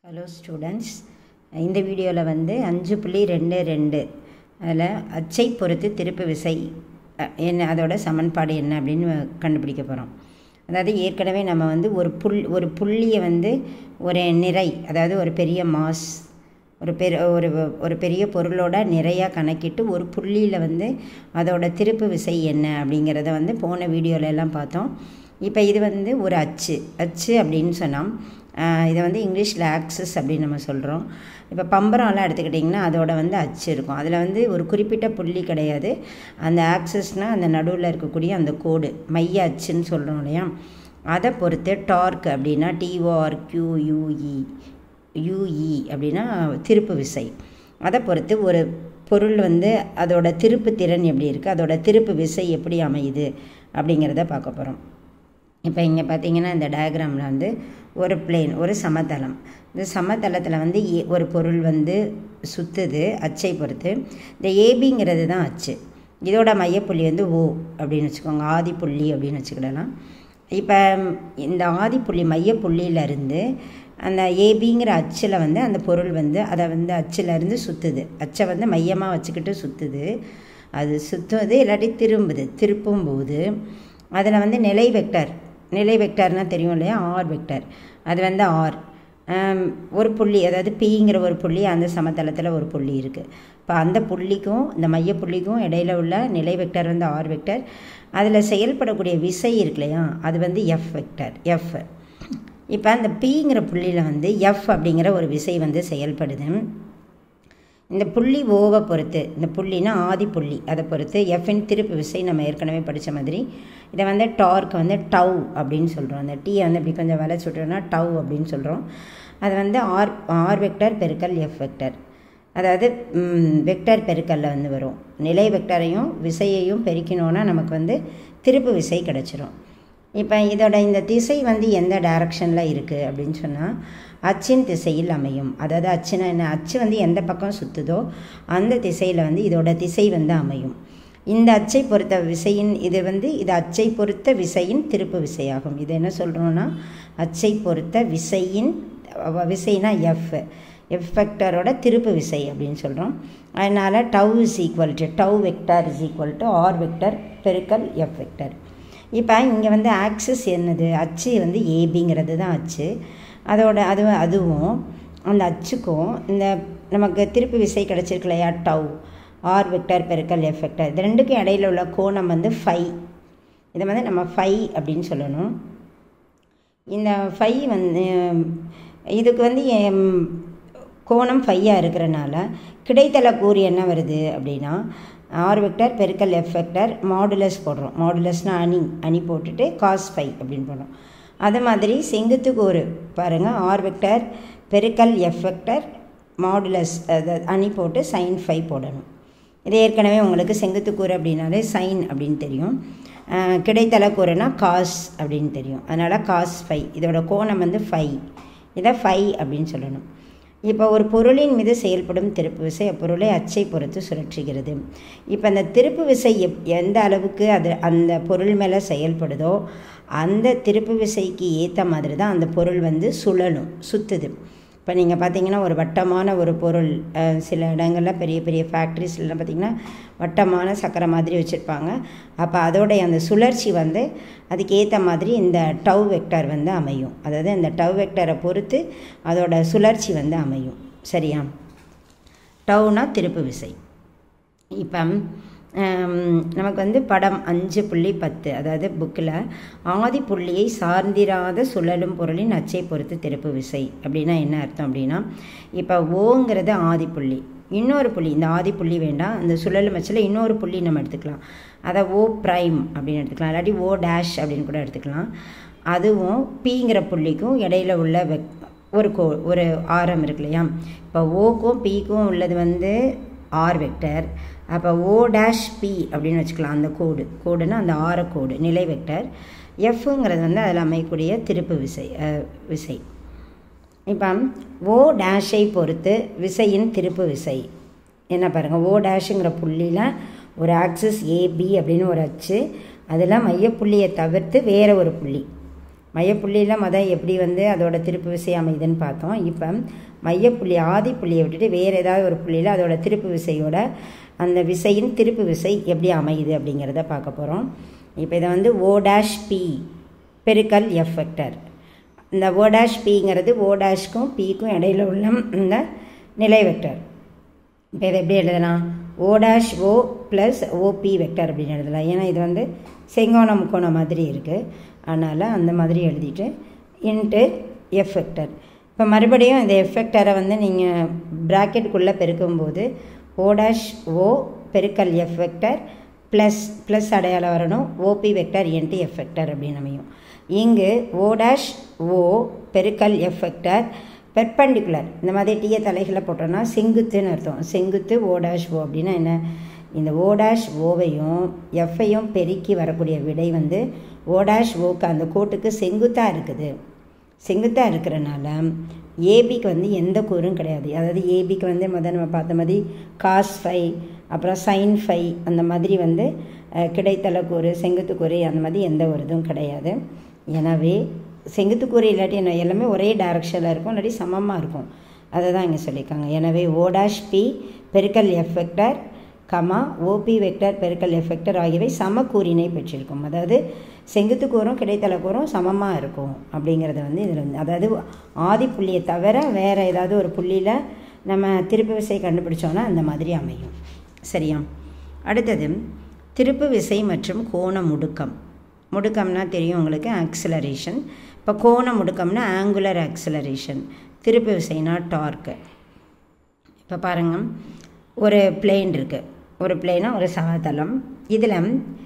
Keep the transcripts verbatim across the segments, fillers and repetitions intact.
Hello students, இந்த வீடியோவில் வந்து அஞ்சு புள்ளி ரெண்டு ரெண்டு அதில் அச்சை பொறுத்து திருப்பு விசை என்ன அதோட சமன்பாடு என்ன அப்படின்னு கண்டுபிடிக்க போகிறோம். அதாவது ஏற்கனவே நம்ம வந்து ஒரு புள் ஒரு புள்ளியை வந்து ஒரு நிறை, அதாவது ஒரு பெரிய மாஸ், ஒரு பெரிய ஒரு ஒரு பெரிய பொருளோட நிறையாக கணக்கிட்டு ஒரு புள்ளியில் வந்து அதோட திருப்பு விசை என்ன அப்படிங்கிறத வந்து போன வீடியோவில் எல்லாம் பார்த்தோம். இப்போ இது வந்து ஒரு அச்சு அச்சு அப்படின்னு சொன்னால் இதை வந்து இங்கிலீஷில் ஆக்சிஸ் அப்படின்னு நம்ம சொல்கிறோம். இப்போ பம்பரம்லாம் எடுத்துக்கிட்டிங்கன்னா அதோட வந்து அச்சு இருக்கும். அதில் வந்து ஒரு குறிப்பிட்ட புள்ளி கிடையாது. அந்த ஆக்சிஸ்னால் அந்த நடுவில் இருக்கக்கூடிய அந்த கோடு மைய அச்சுன்னு சொல்கிறோம் இல்லையா, அதை பொறுத்து டார்க் அப்படின்னா டிஓஆர் கியூயூஇ யூஇ அப்படின்னா திருப்பு விசை. அதை பொறுத்து ஒரு பொருள் வந்து அதோட திருப்பு திறன் எப்படி இருக்குது, அதோட திருப்பு விசை எப்படி அமையுது அப்படிங்கிறத பார்க்க போகிறோம். இப்போ இங்கே பார்த்தீங்கன்னா இந்த டயக்ராமில் வந்து ஒரு பிளேன், ஒரு சமதளம். இந்த சமதளத்தில் வந்து ஏ ஒரு பொருள் வந்து சுற்றுது அச்சை பொறுத்து. இந்த ஏபிங்கிறது தான் அச்சு. இதோட மையப்புள்ளி வந்து ஓ அப்படின்னு வச்சுக்கோங்க, ஆதிப்புள்ளி அப்படின்னு வச்சுக்கிடலாம். இப்போ இந்த ஆதிப்புள்ளி மையப்புள்ளியிலேருந்து அந்த ஏபிங்கிற அச்சில் வந்து அந்த பொருள் வந்து அதை வந்து அச்சிலேருந்து சுற்றுது. அச்சை வந்து மையமாக வச்சுக்கிட்டு சுற்றுது. அது சுற்றுவது இல்லாட்டி திரும்புது. திருப்பும்போது அதில் வந்து நிலை வெக்டர், நிலை வெக்டர்னால் தெரியும் இல்லையா, ஆர் வெக்டர். அது வந்து ஆர் ஒரு புள்ளி, அதாவது பிங்கிற ஒரு புள்ளி அந்த சமதளத்தில் ஒரு புள்ளி இருக்குது. இப்போ அந்த புள்ளிக்கும் இந்த மையப்புள்ளிக்கும் இடையில உள்ள நிலை வெக்டர் வந்து ஆர் வெக்டர். அதில் செயல்படக்கூடிய விசை இருக்கு இல்லையா, அது வந்து எஃப் வெக்டர் எஃப். இப்போ அந்த பிங்கிற புள்ளியில் வந்து எஃப் அப்படிங்கிற ஒரு விசை வந்து செயல்படுது. இந்த புள்ளி ஓவை பொறுத்து, இந்த புள்ளினா ஆதி புள்ளி, அதை பொறுத்து எஃப்இன் திருப்பு விசை நம்ம ஏற்கனவே படித்த மாதிரி இதை வந்து டார்க் வந்து டவ் அப்படின்னு சொல்கிறோம். அந்த டீயை வந்து இப்படி கொஞ்சம் விலை சுட்டோம்னா டவ் அப்படின்னு சொல்கிறோம். அது வந்து ஆர் ஆர் வெக்டர் பெருக்கல் எஃப் வெக்டர், அதாவது வெக்டர் பெருக்கல்ல வந்து வரும். நிலை வெக்டரையும் விசையையும் பெருக்கினோன்னா நமக்கு வந்து திருப்பு விசை கிடச்சிரும். இப்போ இதோட இந்த திசை வந்து எந்த டைரக்ஷனில் இருக்குது அப்படின்னு சொன்னால் அச்சின் திசையில் அமையும். அதாவது அச்சுனா என்ன, அச்சு வந்து எந்த பக்கம் சுற்றுதோ அந்த திசையில் வந்து இதோட திசை வந்து அமையும். இந்த அச்சை பொறுத்த விசையின் இது வந்து இது அச்சை பொறுத்த விசையின் திருப்பு விசையாகும். இது என்ன சொல்கிறோன்னா அச்சை பொறுத்த விசையின் விசைனா எஃப் எஃப் வெக்டரோட திருப்பு விசை அப்படின்னு சொல்கிறோம். அதனால் tau is equal to tau vector is equal to R vector பெருக்கல் எஃப் வெக்டர். இப்போ இங்கே வந்து ஆக்சிஸ் என்னது, அச்சு வந்து ஏபிங்கிறது தான் அச்சு. அதோட அது அதுவும் அந்த அச்சுக்கும் இந்த நமக்கு திருப்பு விசை கிடச்சிருக்கு இல்லையா டவ், ஆர் வெக்டர் பெருக்கல் எஃப் வெக்டர், இது ரெண்டுக்கும் இடையில உள்ள கோணம் வந்து ஃபை. இதை வந்து நம்ம ஃபை அப்படின்னு சொல்லணும். இந்த ஃபை வந்து இதுக்கு வந்து கோணம் ஃபையாக இருக்கிறனால கிடைத்தல கூறு என்ன வருது அப்படின்னா ஆர் வெக்டர் பெருக்கல் எஃப் வெக்டர் மாடுலஸ் போடுறோம். மாடுலஸ்னால் அணி அணி போட்டுட்டு காஸ் ஃபை அப்படின்னு போடுறோம். அது மாதிரி செங்குத்து கூறு பாருங்கள், ஆர் வெக்டர் பெருக்கல் எஃப் வெக்டர் மாடுலஸ் அணி போட்டு சைன் ஃபை போடணும். இது ஏற்கனவே உங்களுக்கு செங்குத்து கூறு அப்படின்னாலே சைன் அப்படின்னு தெரியும், கிடைத்தல கூறுனா காஸ் அப்படின்னு தெரியும். அதனால் காஸ் ஃபை, இதோட கோணம் வந்து ஃபை, இதை ஃபை அப்படின்னு சொல்லணும். இப்போ ஒரு பொருளின் மீது செயல்படும் திருப்பு விசை அப்பொருளை அச்சை பொறுத்து சுழற்றுகிறது. இப்போ அந்த திருப்பு விசை எப் எந்த அளவுக்கு அது அந்த பொருள் மேலே செயல்படுதோ அந்த திருப்பு விசைக்கு ஏற்ற மாதிரி தான் அந்த பொருள் வந்து சுழலும், சுற்றுது. இப்போ நீங்கள் பார்த்தீங்கன்னா ஒரு வட்டமான ஒரு பொருள், சில இடங்களில் பெரிய பெரிய ஃபேக்ட்ரிஸ்லாம் பார்த்திங்கன்னா வட்டமான சக்கரை மாதிரி வச்சுருப்பாங்க. அப்போ அதோடைய அந்த சுழற்சி வந்து அதுக்கு ஏற்ற மாதிரி இந்த டவ் வெக்டர் வந்து அமையும். அதாவது இந்த டவ் வெக்டரை பொறுத்து அதோட சுழற்சி வந்து அமையும். சரியா, டவ்னா திருப்பு விசை. இப்போ நமக்கு வந்து படம் அஞ்சு புள்ளி பத்து, அதாவது புக்கில் ஆதி புள்ளியை சார்ந்திராத சுழலும் பொருளின் அச்சை பொறுத்து திருப்பு விசை அப்படின்னா என்ன அர்த்தம் அப்படின்னா, இப்போ ஓங்கிறது ஆதி புள்ளி, இன்னொரு புள்ளி, இந்த ஆதி புள்ளி வேண்டாம், அந்த சுழலும் அச்சில் இன்னொரு புள்ளி நம்ம எடுத்துக்கலாம், அதை ஓ ப்ரைம் அப்படின்னு எடுத்துக்கலாம், இல்லாட்டி ஓ டேஷ் அப்படின்னு கூட எடுத்துக்கலாம். அதுவும் பிங்கிற புள்ளிக்கும் இடையில உள்ள வெக் ஒரு கோ ஒரு ஆரம் இருக்கு இல்லையா, இப்போ ஓக்கும் பிக்கும் உள்ளது வந்து ஆர் வெக்டர். அப்போ ஓ டேஷ் பி அப்படின்னு வச்சுக்கலாம், அந்த கோடு கோடுன்னா அந்த ஆர கோடு நிலை வெக்டர். எஃப்ங்கிறது வந்து அதில் அமையக்கூடிய திருப்பு விசை விசை. இப்போ ஓ டேஷை பொறுத்து விசையின் திருப்பு விசை என்ன பாருங்கள், ஓ டேஷுங்கிற புள்ளியில் ஒரு ஆக்சிஸ் ஏபி அப்படின்னு ஒரு அச்சு, அதில் மையப்புள்ளியை தவிர்த்து வேறு ஒரு புள்ளி மையப்புள்ளியில் மொதல் எப்படி வந்து அதோட திருப்பு விசை அமைதுன்னு பார்த்தோம். இப்போ மையப்புள்ளி ஆதி புள்ளியை விட்டுட்டு வேறு ஏதாவது ஒரு புள்ளியில் அதோட திருப்பு விசையோட அந்த விசையின் திருப்பு விசை எப்படி அமையுது அப்படிங்கிறத பார்க்க போகிறோம். இப்போ இதை வந்து ஓ டேஷ் பி பெருக்கல் எஃப் வெக்டர். இந்த ஓ டேஷ் பிங்கிறது ஓ டேஷ்க்கும் பிக்கும் இடையில உள்ள இந்த நிலை வெக்டர். இப்போ இதை எப்படி எழுதலாம்? O dash O plus OP vector அப்படின்னு எழுதலாம். ஏன்னா இது வந்து செங்கோண முக்கோண மாதிரி இருக்குது, அதனால் அந்த மாதிரி எழுதிட்டு இன்ட்டு எஃப் வெக்டர். இப்போ மறுபடியும் இந்த எஃப் வெக்டரை வந்து நீங்கள் ப்ராக்கெட்டுக்குள்ளே பெருக்கும்போது ஓ டேஷ் ஓ பெருக்கல் எஃப் வெக்டர் ப்ளஸ் ப்ளஸ் அடையாளம் வரணும், OP vector into F vector அப்படின்னு அமையும். இங்கு ஓ டேஷ் ஓ பெருக்கல் எஃப் வெக்டர் பெர்பெண்டிகுலர், இந்த மாதிரி டீய தலைகளை போட்டோன்னா செங்குத்துன்னு அர்த்தம். செங்குத்து ஓ டேஷ் ஓ அப்படின்னா என்ன? இந்த ஓ டேஷ் ஓவையும் எஃப்ஐயும் பெருக்கி வரக்கூடிய விடை வந்து ஓ டேஷ் ஓக்கு அந்த கோட்டுக்கு செங்குத்தாக இருக்குது. செங்குத்தாக இருக்கிறனால ஏபிக்கு வந்து எந்த கூறும் கிடையாது. அதாவது ஏபிக்கு வந்து முதல் நம்ம பார்த்த மாதிரி காஸ் ஃபை அப்புறம் சைன் ஃபை அந்த மாதிரி வந்து கிடைத்தல கூறு செங்குத்து கூறு அந்த மாதிரி எந்த ஒரு இதுவும் கிடையாது. எனவே செங்குத்து கூறு இல்லாட்டி என்ன எல்லாமே ஒரே டைரக்ஷனில் இருக்கும், இல்லாட்டி சமமாக இருக்கும். அதை தான் இங்கே சொல்லியிருக்காங்க. எனவே ஓ டேஷ் பி பெருக்கல் F vector comma OP vector பெருக்கல் எஃப் வெக்டர் ஆகியவை சமக்கூறினை பெற்றிருக்கும். அதாவது செங்குத்து கூறும் கிடைத்தல கூறும் சமமாக இருக்கும் அப்படிங்கிறத வந்து இதில் வந்து, அதாவது ஆதி புள்ளியை தவிர வேறு ஏதாவது ஒரு புள்ளியில் நம்ம திருப்பு விசை கண்டுபிடிச்சோன்னா அந்த மாதிரி அமையும். சரியா? அடுத்தது திருப்பு விசை மற்றும் கோண முடுக்கம். முடுக்கம்னா தெரியும் உங்களுக்கு, ஆக்சிலரேஷன். இப்போ கோண முடுக்கம்னா ஆங்குலர் ஆக்சிலரேஷன், திருப்பு விசைனா டார்க்கு. இப்போ பாருங்கள், ஒரு பிளேன் இருக்குது, ஒரு பிளேனா ஒரு சமதளம். இதில்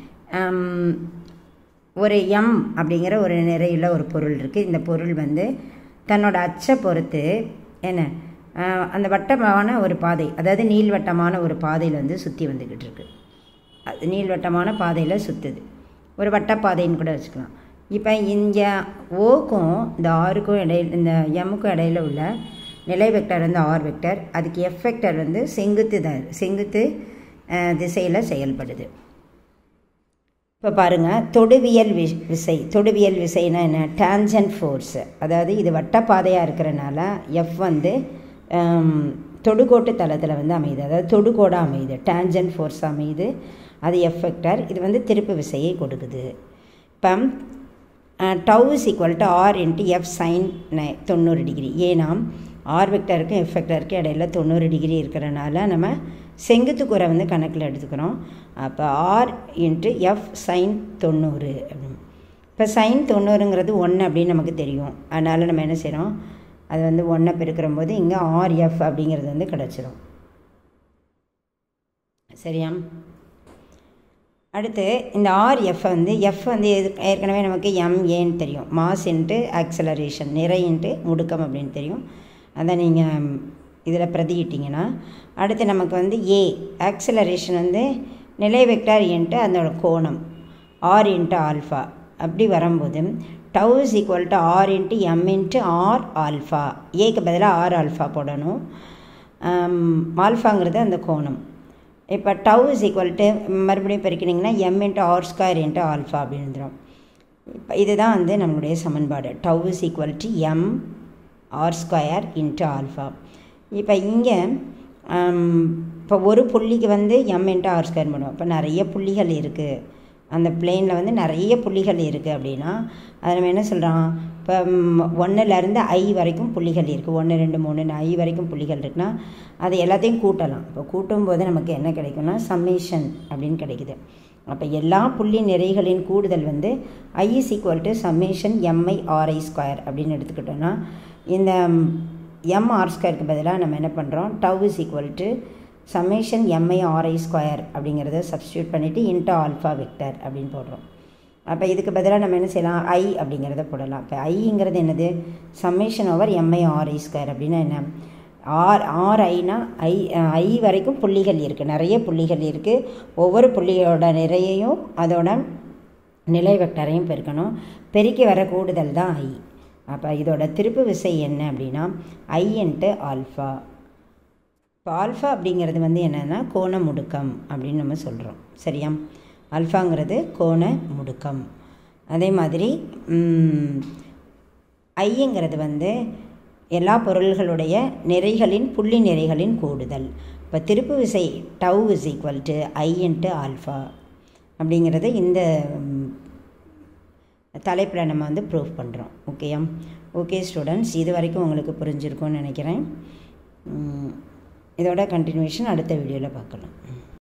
ஒரு எம் அப்படிங்கிற ஒரு நிறையுள்ள ஒரு பொருள் இருக்குது. இந்த பொருள் வந்து தன்னோட அச்சை பொறுத்து என்ன அந்த வட்டமான ஒரு பாதை, அதாவது நீள்வட்டமான ஒரு பாதையில் வந்து சுற்றி வந்துக்கிட்டு இருக்கு. அது நீள்வட்டமான பாதையில் சுற்றுது, ஒரு வட்டப்பாதைன்னு கூட வச்சுக்கலாம். இப்போ இங்கே ஓக்கும் இந்த ஆருக்கும் இடையில் இந்த எம்முக்கும் இடையில் உள்ள நிலை வெக்டர் வந்து ஆர் வெக்டர், அதுக்கு எஃப் வெக்டர் வந்து செங்குத்து தான் செங்குத்து திசையில் செயல்படுது. இப்போ பாருங்கள், தொடுவியல் வி விசை தொடுவியல் விசைனா என்ன? Tangent force. அதாவது இது வட்டப்பாதையாக இருக்கிறனால எஃப் வந்து தொடுகோட்டு தளத்தில் வந்து அமையுது, அதாவது தொடுகோடாக அமையுது, டான்ஜென்ட் ஃபோர்ஸ் அமையுது, அது எஃப் வெக்டர். இது வந்து திருப்பு விசையை கொடுக்குது. இப்போ tau is equal to R into F sine நை தொண்ணூறு டிகிரி. ஏன்னா ஆர் வெக்டருக்கும் எஃப் வெக்டருக்கும் இடையில தொண்ணூறு டிகிரி இருக்கிறனால நம்ம செங்குத்து கூரை வந்து கணக்கில் எடுத்துக்கிறோம். அப்போ ஆர் இன்ட்டு எஃப் சைன் தொண்ணூறு அப்படின்னு. இப்போ சைன் தொண்ணூறுங்கிறது ஒன்று அப்படின்னு நமக்கு தெரியும், அதனால் நம்ம என்ன செய்கிறோம், அது வந்து ஒன்றை பெருக்கிற போது இங்கே ஆர்எஃப் அப்படிங்கிறது வந்து கிடச்சிரும். சரியா? அடுத்து இந்த ஆர்எஃப் வந்து எஃப் வந்து ஏற்கனவே நமக்கு எம்ஏன்னு தெரியும், மாஸ் இன்ட்டு ஆக்சலரேஷன், நிறை இன்ட்டு முடுக்கம் அப்படின்னு தெரியும். அதை நீங்கள் இதில் பிரதியிட்டிங்கன்னா அடுத்து நமக்கு வந்து ஏ ஆக்சலரேஷன் வந்து நிலை வெக்டார் இன்ட்டு அதோட கோணம் ஆர் இன்ட்டு ஆல்ஃபா. அப்படி வரும்போது tau is equal to R into M into R alpha. ஏக்கு பதிலாக ஆர் ஆல்ஃபா போடணும். ஆல்ஃபாங்கிறது அந்த கோணம். இப்போ டவு இஸ் ஈக்குவல் டு மறுபடியும் பெருக்கினிங்கன்னா M into R square into alpha அப்படின்னு வந்துடும். இப்போ இதுதான் வந்து நம்மளுடைய சமன்பாடு. Tau is equal to M R square into alpha. இப்போ இங்கே இப்போ ஒரு புள்ளிக்கு வந்து எம் இன்ட்டு ஆர் ஸ்கொயர் பண்ணுவோம். இப்போ நிறைய புள்ளிகள் இருக்குது, அந்த பிளேனில் வந்து நிறைய புள்ளிகள் இருக்குது அப்படின்னா அதை நம்ம என்ன சொல்கிறோம், இப்போ ஒன்றுலேருந்து ஐ வரைக்கும் புள்ளிகள் இருக்குது, ஒன்று ரெண்டு மூணு ஐ வரைக்கும் புள்ளிகள் இருக்குன்னா அது எல்லாத்தையும் கூட்டலாம். இப்போ கூட்டும்போது நமக்கு என்ன கிடைக்கும்னா சம்மேஷன் அப்படின்னு கிடைக்குது. அப்போ எல்லா புள்ளி நிறைகளின் கூடுதல் வந்து I is equal to summation MI RI square அப்படின்னு எடுத்துக்கிட்டோன்னா இந்த எம் ஆர் ஸ்கொயருக்கு பதிலாக நம்ம என்ன பண்ணுறோம், tau is equal to summation MI RI square அப்படிங்கிறத சப்ஸ்டியூட் பண்ணிவிட்டு இன்ட்டு ஆல்ஃபா வெக்டர் அப்படின்னு போடுறோம். அப்போ இதுக்கு பதிலாக நம்ம என்ன செய்யலாம், ஐ அப்படிங்கிறத போடலாம். இப்போ ஐங்கிறது என்னது, summation over MI RI square அப்படின்னா என்ன, ஆர் ஆர் ஐனா ஐ ஐ வரைக்கும் புள்ளிகள் இருக்குது, நிறைய புள்ளிகள் இருக்குது. ஒவ்வொரு புள்ளியோட நிறையையும் அதோட நிலை வெக்டரையும் பெருக்கணும், பெருக்கி வர கூடுதல் தான் ஐ. அப்போ இதோட திருப்பு விசை என்ன அப்படின்னா ஐ இன்ட்டு ஆல்ஃபா. இப்போ ஆல்ஃபா அப்படிங்கிறது வந்து என்னென்னா கோண முடுக்கம் அப்படின்னு நம்ம சொல்கிறோம். சரியா? ஆல்ஃபாங்கிறது கோண முடுக்கம். அதே மாதிரி ஐங்கிறது வந்து எல்லா பொருள்களுடைய நிறைகளின் புள்ளி நிறைகளின் கூடுதல். இப்போ திருப்பு விசை tau is equal to I into alpha அப்படிங்கிறது இந்த தலைப்பில் நம்ம வந்து ப்ரூவ் பண்ணுறோம். ஓகேயா? ஓகே ஸ்டூடெண்ட்ஸ், இது வரைக்கும் உங்களுக்கு புரிஞ்சிருக்கும்னு நினைக்கிறேன். இதோட கண்டினியூஷன் அடுத்த வீடியோவில் பார்க்கலாம்.